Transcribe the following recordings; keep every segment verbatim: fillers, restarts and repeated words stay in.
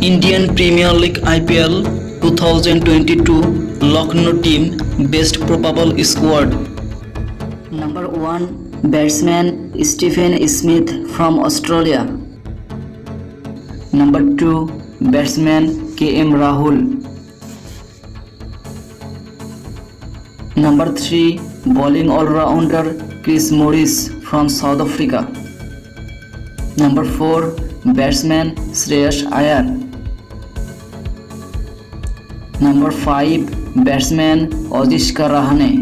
Indian Premier League I P L twenty twenty-two Lucknow team best probable squad. Number one, batsman Stephen Smith from Australia. Number two, batsman K M Rahul. Number three, bowling all-rounder Chris Morris from South Africa. Number four, batsman Shreyas Iyer. Number five, batsman Ajishka Rahane.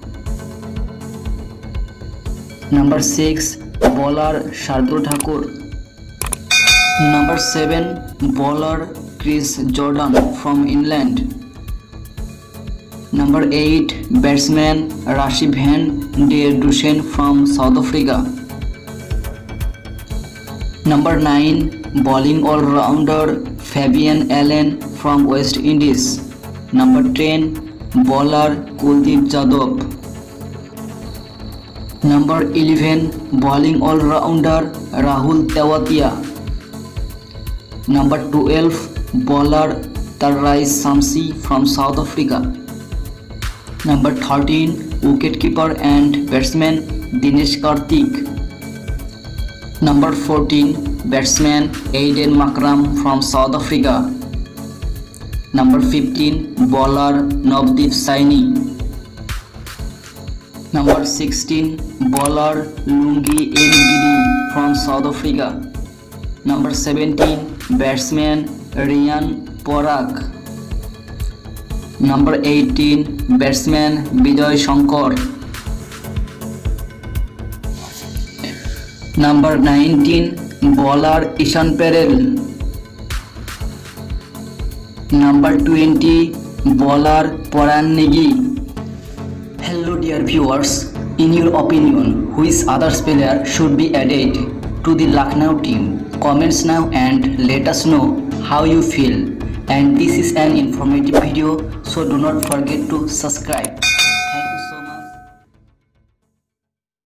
Number six, bowler Shardul Thakur. Number seven, bowler Chris Jordan from England. Number eight, batsman Rashy van der Dussen from South Africa. Number nine, bowling all-rounder Fabian Allen from West Indies. Number ten, bowler Kuldeep Yadav. Number eleven, bowling all-rounder Rahul Tewatia. Number twelve, bowler Tarrais Shamsi from South Africa. Number thirteen, wicketkeeper and batsman Dinesh Karthik. Number fourteen, batsman Aiden Markram from South Africa. Number fifteen, bowler Navdeep Saini. Number sixteen, bowler Lungi Ngidi from South Africa. Number seventeen, batsman Ryan Porak. Number eighteen, batsman Bijoy Shankar. Number nineteen, bowler Ishan Perel. Number twenty, bowler Poran Negi. Hello dear viewers, in your opinion, which other player should be added to the Lucknow team? Comments now and let us know how you feel. And this is an informative video, so do not forget to subscribe.